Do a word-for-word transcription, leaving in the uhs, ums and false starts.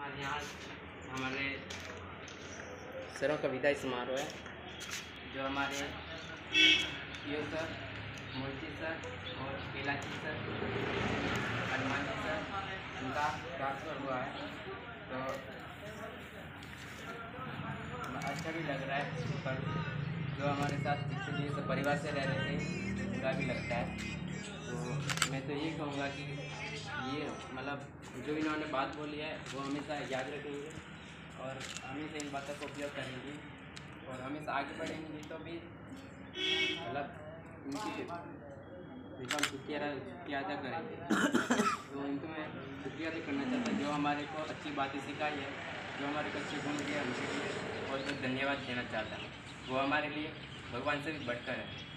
हमारे यहाँ हमारे सरों का विदाई समारोह है, जो हमारे पीओ सर, मोहिती सर और केलाची सर, हनुमान जी सर, उनका ट्रांसफ़र हुआ है। तो अच्छा भी लग रहा है, पर जो हमारे साथ जितने दिन से परिवार से रह रहे थे बुरा भी लगता है। तो मैं तो ये कहूँगा कि ये मतलब जो इन्होंने बात बोली है वो हमेशा याद रखेंगे और हमेशा इन बातों को उपयोग करेंगे और हमेशा आगे बढ़ेंगे। तो भी मतलब उनकी हम शुक्रिया शुक्रिया अदा करेंगे। तो इनको मैं शुक्रिया अदा करना चाहता हूँ जो हमारे को अच्छी बातें सिखाई है, जो हमारे को अच्छे गुण दिए, उनके लिए बहुत बहुत धन्यवाद देना चाहता हूँ। वो हमारे लिए भगवान से भी बढ़कर है।